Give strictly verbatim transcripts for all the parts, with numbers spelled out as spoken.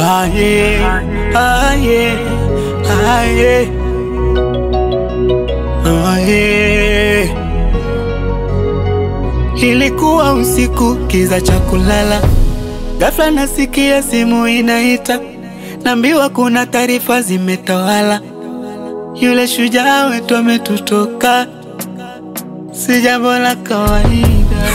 Aye, aye, aye, aye. Ilikuwa usiku kiza cha kulala, ghafla nasikia simu inaita, naambiwa kuna taarifa zimetawala, yule shujaa wetu ametutoka. Si jambo la kawaida.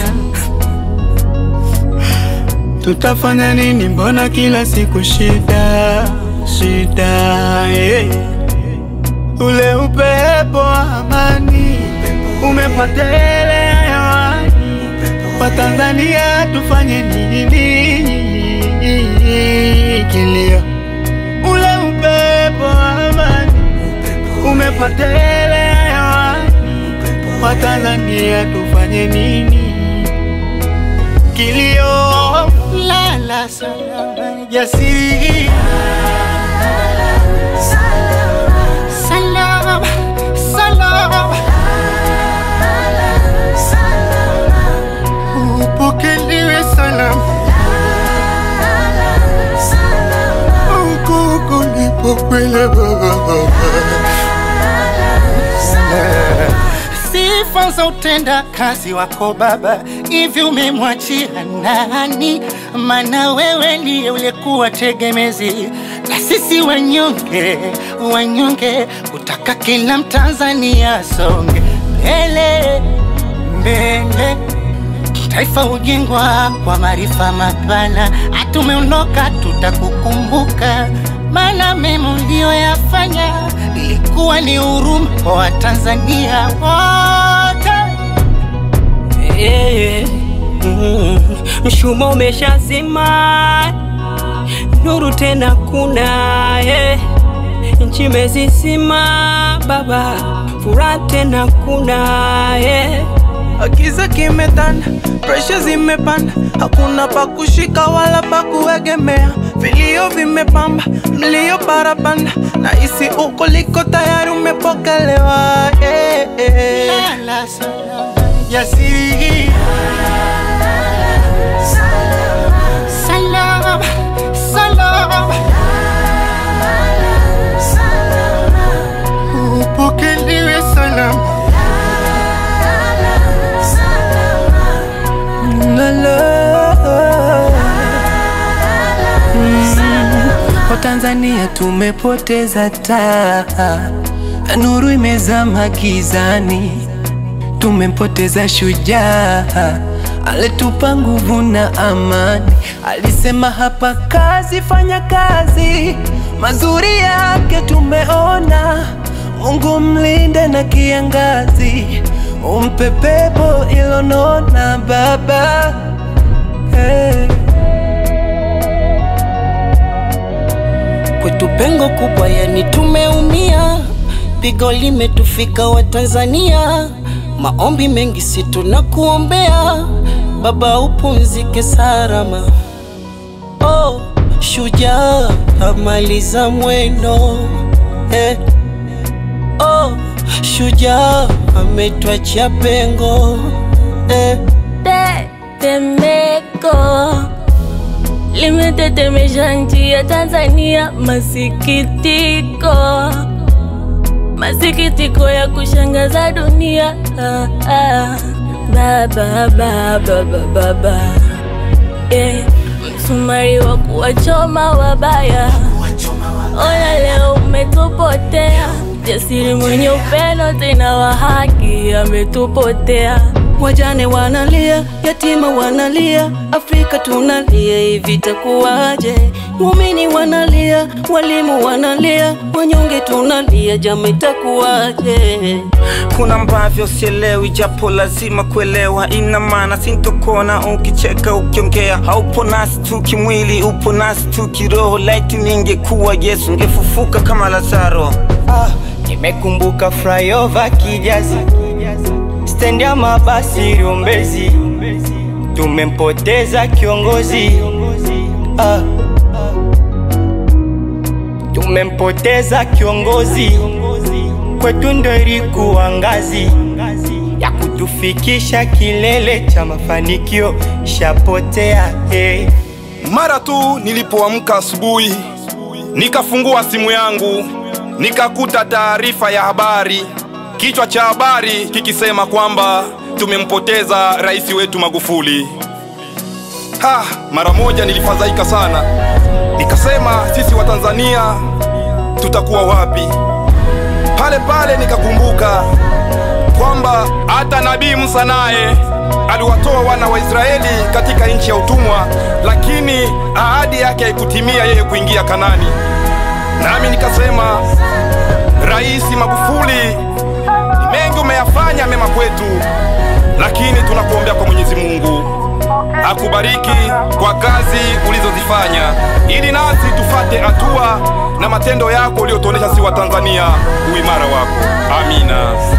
Tutafanya nini? Mbona kila siku shida, shida, hey. Ule upepo wa amani umepotelea hewani. Wa Tanzania tufanye nini? Kilio. Ule upepo wa amani umepotelea hewani. Wa Tanzania tufanye nini? Kilio. Lala salama jasiri, salama, salama, upokelewe salama, uko nipokwele baba. Sifa za utenda kazi wako Baba, hivi umemwachia nani? Maana wewe ndiye ulikuwa tegemezi na sisi wanyonge, wanyonge. Utaka kila Mtanzania songe mbele, mbele. Taifa ujengwa kwa maarifa mapana, atumeondoka tutakukumbuka. Maana mema uliyoyafanya ilikuwa ni huruma kwa Watanzania wote. Hey, mm, mshumaa umeshazima, nuru tena kuna, hey. Nchi imezizima baba, furaha tena kuna, hey. Giza kimetanda, pressure zimepanda, hakuna pa kushika wala pa kuegemea. Vilio vimepamba, mlio parapanda, na isi uko liko tayari umepokelewa, eh, eh. Lala salama jasiri, salama, salama, upokelewe salama. Tanzania tumepoteza taa, nuru imezama gizani. Tumempoteza shujaa, alitupa nguvu na amani. Alisema hapa kazi, fanya kazi, mazuri yake tumeona. Mungu mlinde na kiangazi, umpe pepo ilonona baba, hey. Kwetu pengo kubwa, yani tumeumia, pigo limetufika wa Tanzania. Maombi mengi si tunakuombea, baba upumzike salama. Oh, shujaa amaliza mwendo, eh. Oh, shujaa ametuachia pengo, eh. Tetemeko limetetemesha nchi ya Tanzania. Masikitiko, masikitiko ya kushangaza dunia. ah, ah. Baba, baba, baba, baba, yeah. Msumari wa kuwachoma wabaya, ona leo umetupotea. Jasiri mwenye upendo tena wa haki ametupotea. Wajane wanalia, yatima wanalia, Afrika tunalia, hivi itakuwaje? Muumini wanalia, walimu wanalia, wanyonge tunalia, jamii itakuwaje? Kuna ambavyo sielewi, japo lazima kuelewa. Ina maana sintokona ukicheka ukiongea. Haupo nasi tu kimwili, upo nasi tu kiroho. Laiti ningekuwa Yesu, ningefufuka kama Lazaro. Ah, nimekumbuka flyover Kijazi, stendi ya mabasi Rumbezi. Tumempoteza kiongozi, ah. Tumempoteza kiongozi, kwetu ndo ilikuwa ngazi ya kutufikisha kilele cha mafanikio, shapotea, hey. Mara tu nilipoamka asubuhi, nikafungua simu yangu, nikakuta taarifa ya habari. Kichwa cha habari kikisema kwamba tumempoteza rais wetu Magufuli. Ha, mara moja nilifadhaika sana. Nikasema sisi wa Tanzania tutakuwa wapi? Pale pale nikakumbuka kwamba hata Nabii Musa naye aliwatoa wana wa Israeli katika nchi ya utumwa, lakini ahadi yake haikutimia yeye kuingia Kanani. Nami nikasema, Rais Magufuli, ni mengi umeyafanya mema kwetu, lakini tunakuombea kwa Mwenyezi Mungu akubariki kwa kazi ulizozifanya, ili nasi tufate hatua na matendo yako uliotuonesha si wa Tanzania uimara wako. Amina.